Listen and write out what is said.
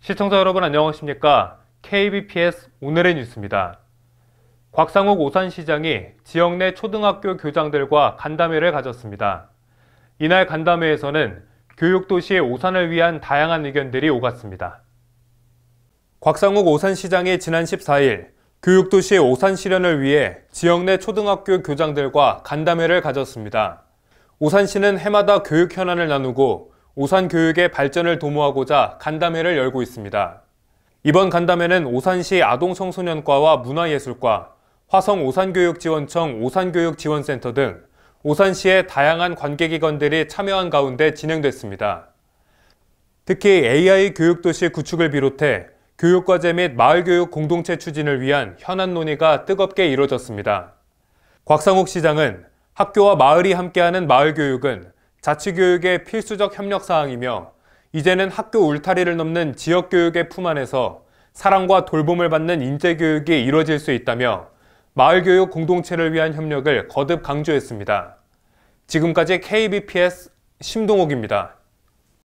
시청자 여러분 안녕하십니까? KBPS 오늘의 뉴스입니다. 곽상욱 오산시장이 지역 내 초등학교 교장들과 간담회를 가졌습니다. 이날 간담회에서는 교육도시 오산을 위한 다양한 의견들이 오갔습니다. 곽상욱 오산시장이 지난 14일 교육도시 오산 실현을 위해 지역 내 초등학교 교장들과 간담회를 가졌습니다. 오산시는 해마다 교육 현안을 나누고 오산 교육의 발전을 도모하고자 간담회를 열고 있습니다. 이번 간담회는 오산시 아동청소년과와 문화예술과, 화성 오산교육지원청 오산교육지원센터 등 오산시의 다양한 관계기관들이 참여한 가운데 진행됐습니다. 특히 AI 교육도시 구축을 비롯해 교육과제 및 마을교육 공동체 추진을 위한 현안 논의가 뜨겁게 이뤄졌습니다. 곽상욱 시장은 학교와 마을이 함께하는 마을교육은 자치교육의 필수적 협력사항이며 이제는 학교 울타리를 넘는 지역교육의 품 안에서 사랑과 돌봄을 받는 인재교육이 이루어질 수 있다며 마을교육 공동체를 위한 협력을 거듭 강조했습니다. 지금까지 KBPS 심동욱입니다.